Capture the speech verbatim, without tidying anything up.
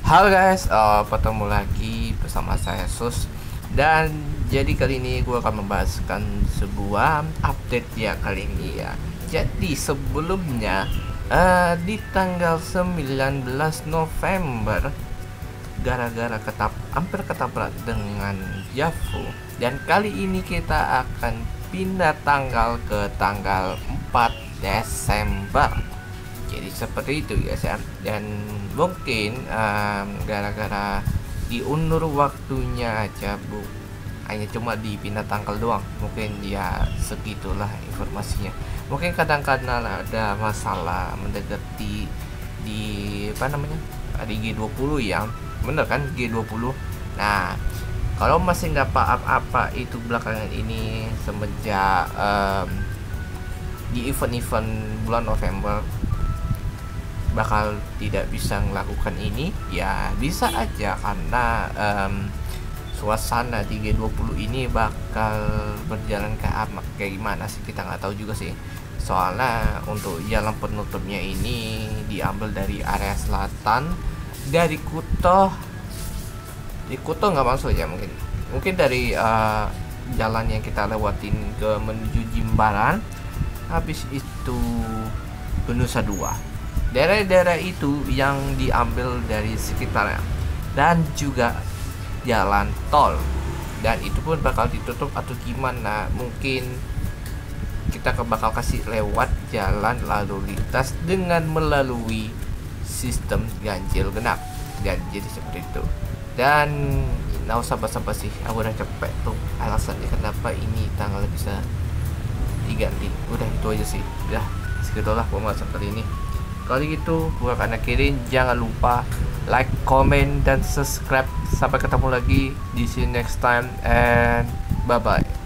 Halo guys, uh, ketemu lagi bersama saya Sus. Dan jadi kali ini gue akan membahaskan sebuah update ya kali ini ya. Jadi sebelumnya uh, di tanggal sembilan belas November, gara-gara ketap hampir ketabrak dengan Yafu, dan kali ini kita akan pindah tanggal ke tanggal empat Desember. Jadi seperti itu ya, dan mungkin um, gara-gara diundur waktunya aja bu, hanya cuma dipindah tanggal doang, mungkin ya segitulah informasinya. Mungkin kadang-kadang ada masalah mendekati di apa namanya di G dua puluh ya, bener kan G dua puluh. Nah, kalau masih nggak apa-apa itu belakangan ini semenjak um, di event-event bulan November bakal tidak bisa melakukan ini, ya bisa aja karena um, suasana di G dua puluh ini bakal berjalan ke apa kayak gimana sih, kita nggak tahu juga sih. Soalnya untuk jalan penutupnya ini diambil dari area selatan, dari Kuto di Kuto nggak masuk ya, mungkin mungkin dari uh, jalan yang kita lewatin ke menuju Jimbaran, habis itu ke Nusa Dua. Daerah-daerah itu yang diambil dari sekitarnya, dan juga jalan tol, dan itu pun bakal ditutup atau gimana, mungkin kita bakal kasih lewat jalan lalu lintas dengan melalui sistem ganjil genap, dan jadi seperti itu. Dan nggak usah basa-basi, aku udah capek tuh alasannya kenapa ini tanggal bisa diganti. Udah itu aja sih, udah segitulah pembahasan kali ini. Kalau gitu gue akan akhirin, jangan lupa like, comment, dan subscribe. Sampai ketemu lagi di see you next time, and bye bye.